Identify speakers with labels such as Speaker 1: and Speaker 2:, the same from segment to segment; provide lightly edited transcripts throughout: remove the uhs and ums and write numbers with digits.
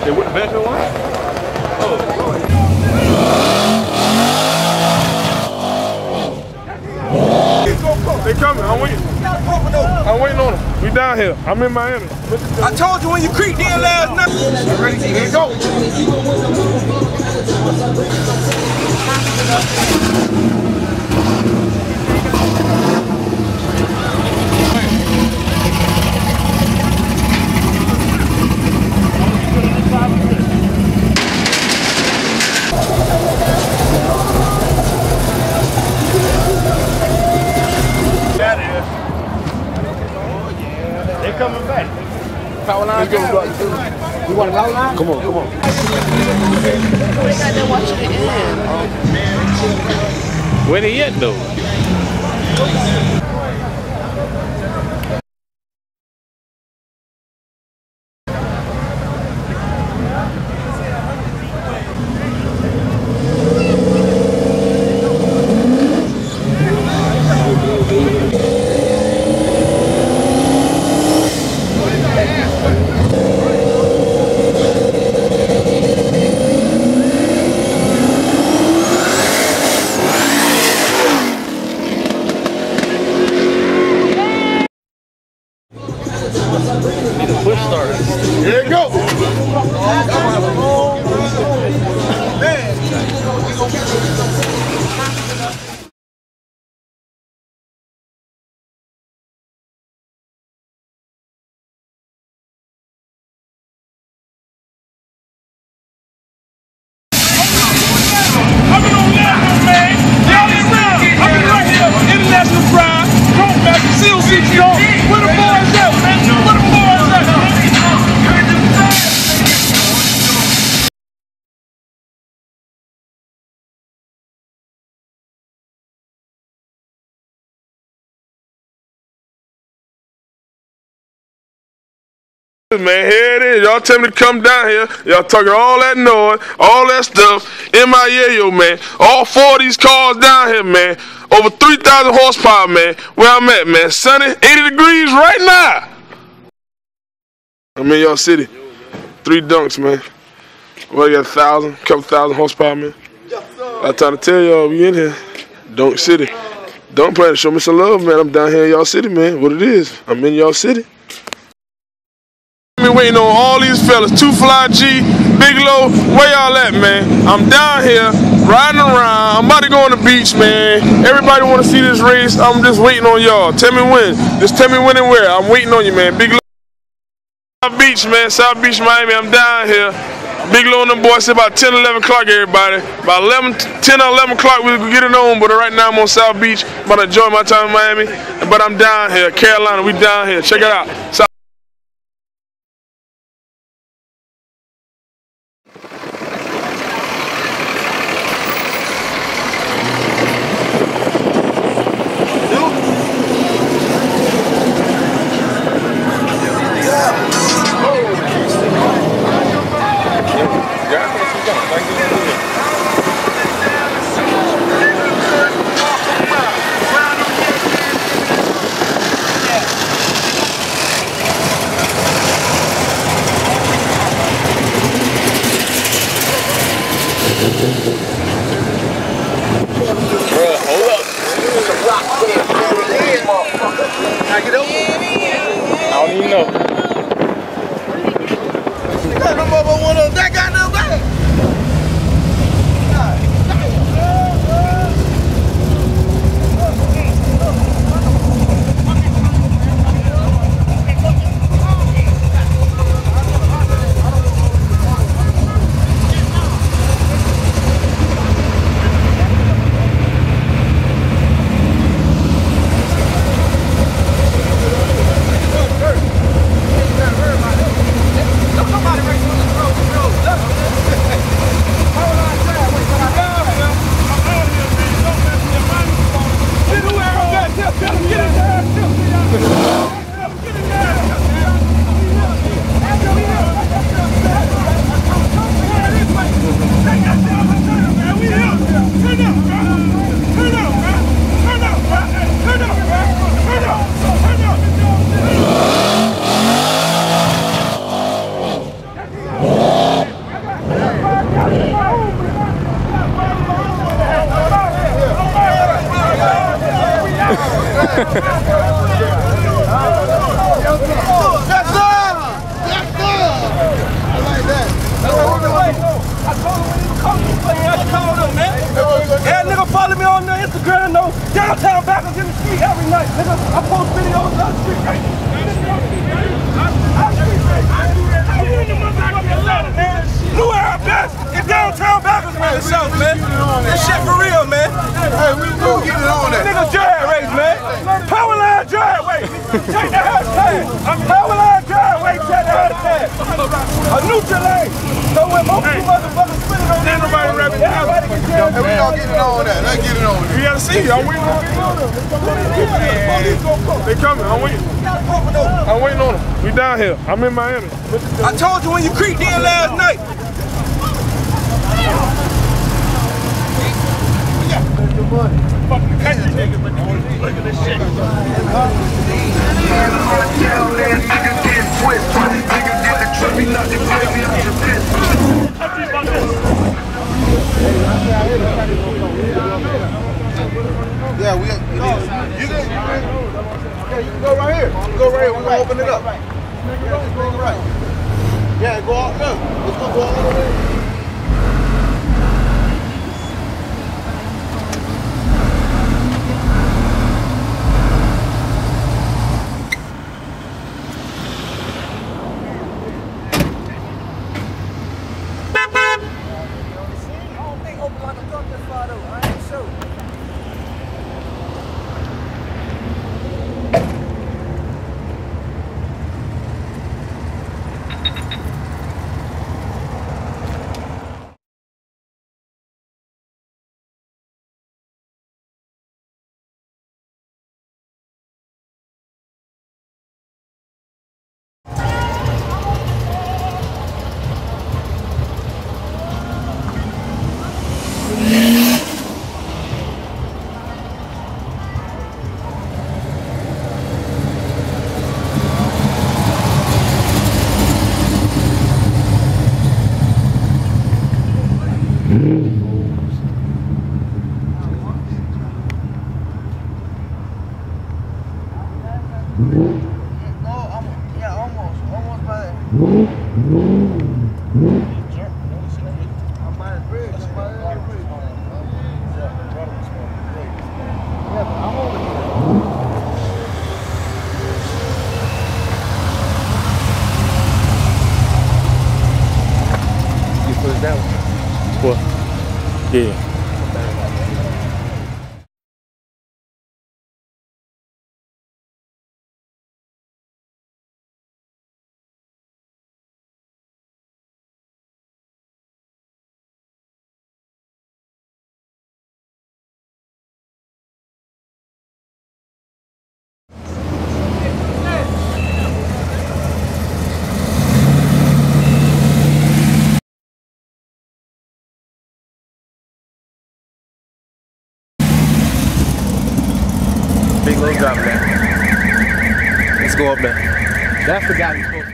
Speaker 1: They with the veteran one? Oh, they coming. I'm waiting. I'm waiting on them. We down here. I'm in Miami.
Speaker 2: I told you when you creeped in last night. Ready? Here you go.
Speaker 1: Coming back.
Speaker 2: Power line. You want a power line?
Speaker 1: Come on, come on.
Speaker 3: We got to watch it again.
Speaker 1: Where they at though? Push start.
Speaker 2: Here you go.
Speaker 4: International pride, Donk Master, Z06 Donk. Where the boys at, man? Where the boys at, man?
Speaker 5: Man, here it is. Y'all tell me to come down here. Y'all talking all that noise, all that stuff. MIA, man. All 4 of these cars down here, man. Over 3,000 horsepower, man. Where I'm at, man. Sunny, 80 degrees right now. I'm in y'all city. 3 Donks, man. Well, you got 1,000, couple thousand horsepower, man. I'm trying to tell y'all, we in here. Donk City. Donk plan to show me some love, man. I'm down here in y'all city, man. What it is. I'm in y'all city. Been waiting on all these fellas, 2 Fly G, Big Low, where y'all at, man? I'm down here, riding around, I'm about to go on the beach, man. Everybody want to see this race, I'm just waiting on y'all. Tell me when, just tell me when and where, I'm waiting on you, man. Big Low, South Beach, man, South Beach, Miami, I'm down here. Big Low and them boys say about 10, 11 o'clock, everybody. About 10 or 11 o'clock, we'll get it on, but right now I'm on South Beach, about to enjoy my time in Miami. But I'm down here, Carolina, we down here, check it out.
Speaker 1: I don't even know.
Speaker 2: That got no back. Somebody race on the road. That nigga follow me on the Instagram, no downtown backers in the street every night, nigga. I post videos on the street. New Era best in downtown backers in the South, man. This shit for real, man. Hey, we gonna get it on that. Nigga drag race, man. Powerline drag race. Check the hashtag. Powerline drag race, check the hashtag. A neutral lane. So when most of you motherfuckers spinning on that, everybody rapping down. Hey, we gonna get it on that. Let's get it on that.
Speaker 1: You gotta see. I'm waiting on them. They coming. I'm waiting. I'm waiting on them. We down here. I'm in Miami.
Speaker 2: I told you when you creeped in last night.
Speaker 6: Yeah, you can go right here. You can go right here. We're gonna open it up. Go right. Yeah, go all no. Let's go all the way.
Speaker 1: What? Yeah.
Speaker 7: Big little drop there. Let's go up there. That's the guy who's supposed to.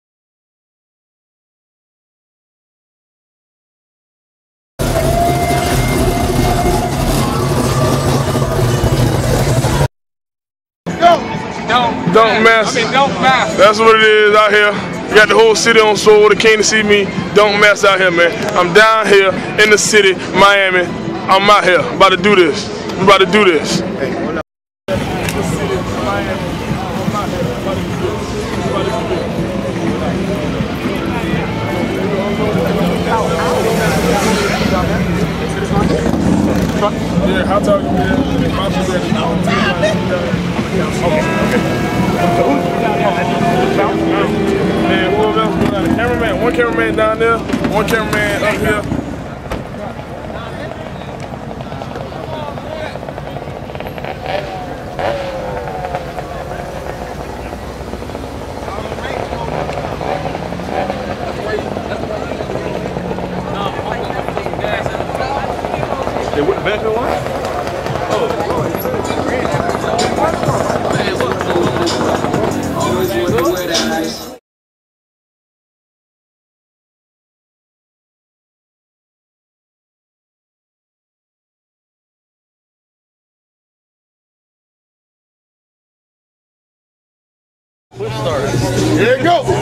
Speaker 5: Donk Master.
Speaker 4: Donk Master.
Speaker 5: That's what it is out here. You got the whole city on swole. They came to see me. Donk Master out here, man. I'm down here in the city, Miami. I'm out here, about to do this. I'm about to do this.
Speaker 1: Yeah, how tall you been? Man, whoever else was down there. Cameraman, one cameraman down there, one cameraman up here. They went back in line?
Speaker 6: Here you go.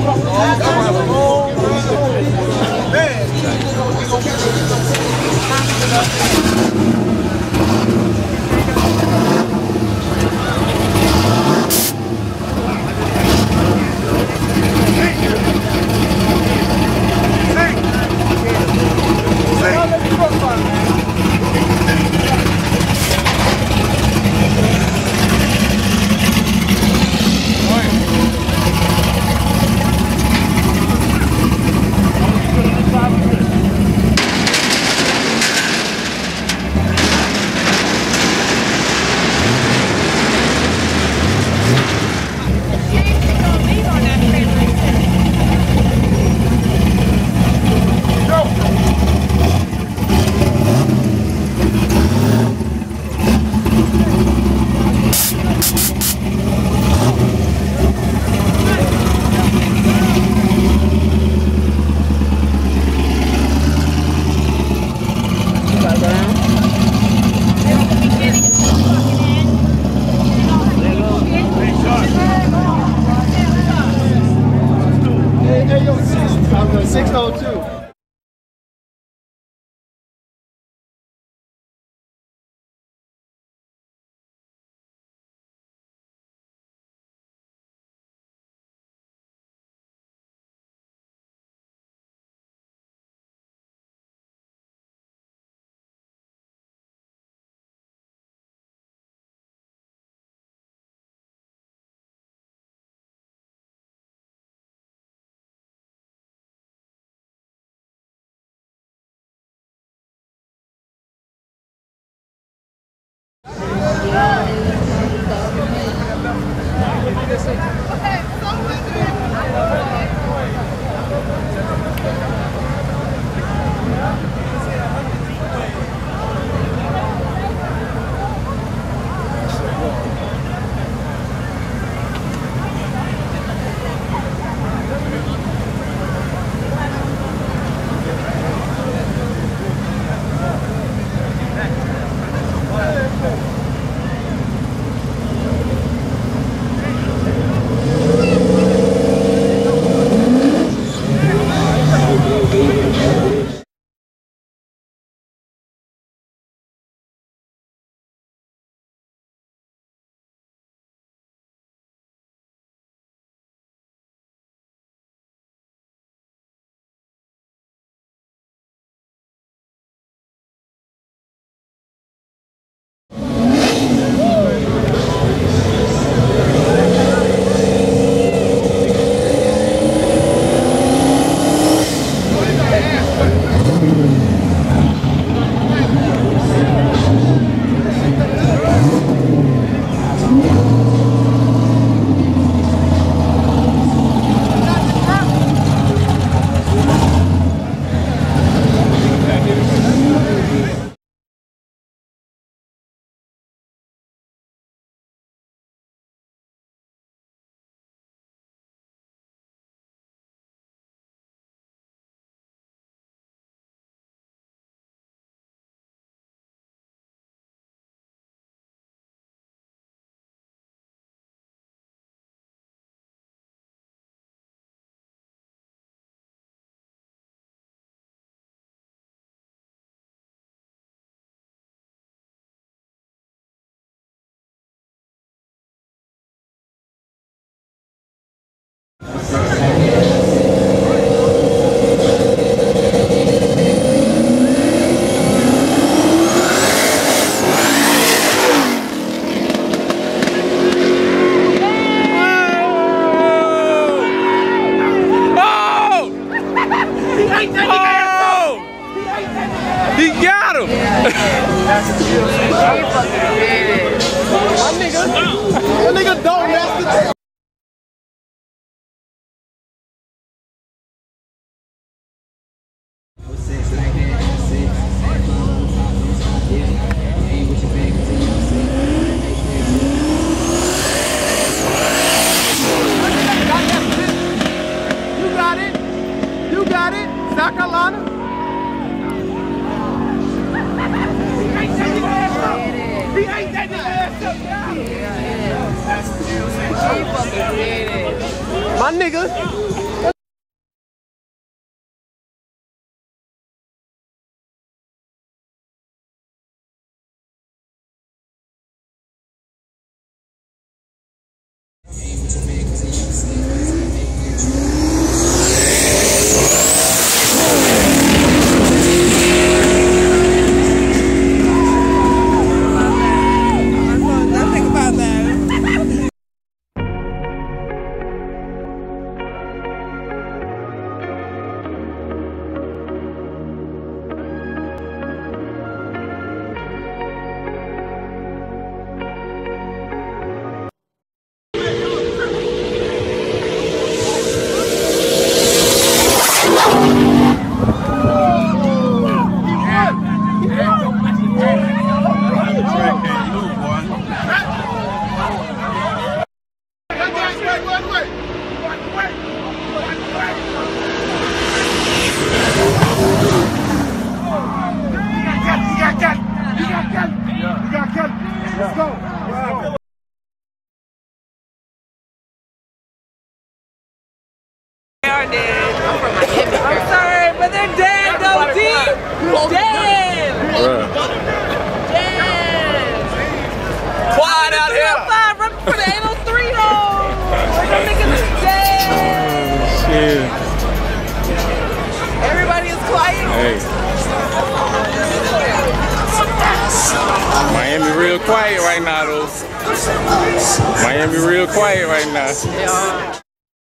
Speaker 6: That nigga Donk Master.
Speaker 2: You got it, South Carolina. He ate that nigga ass up. nigga.
Speaker 3: I'm sorry, but they're dead though, D. Dead. Dead.
Speaker 2: Quiet out here.
Speaker 3: Run for the 803 hole. Them niggas is dead.
Speaker 7: Shit.
Speaker 3: Everybody is quiet.
Speaker 7: Hey. Miami real quiet right now, though. Miami real quiet right now.
Speaker 3: Yeah.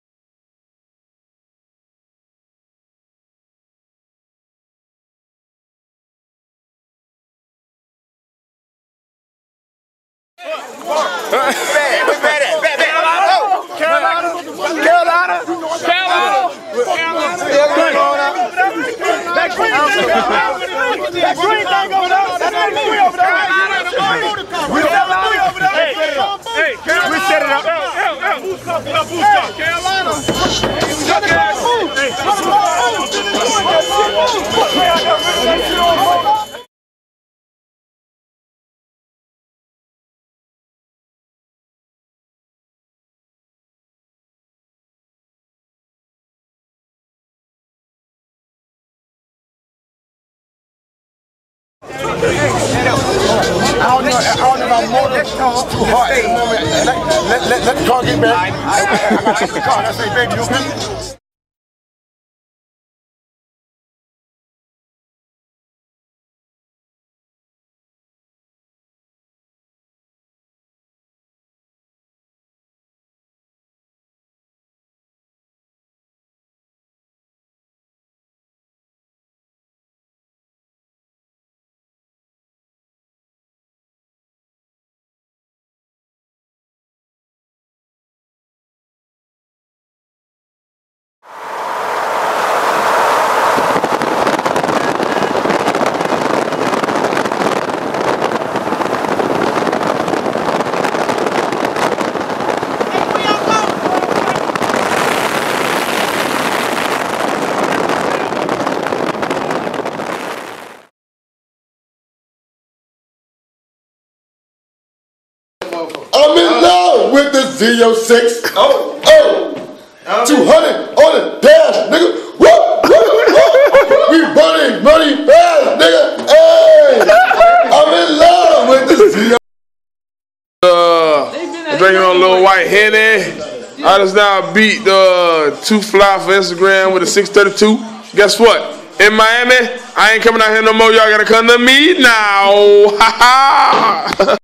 Speaker 6: I don't know about motor. It's too hard at the moment. Let the car get back. I got the car. I say, baby, you okay?
Speaker 8: I'm in love with the Z06. Oh, 200 on the dash, nigga. We running fast, nigga. Hey, I'm in love with the Z06.
Speaker 5: Drinking on a little white Henny. I just now beat the 2 Fly for Instagram with a 632. Guess what? In Miami, I ain't coming out here no more. Y'all gotta come to me now. Ha ha.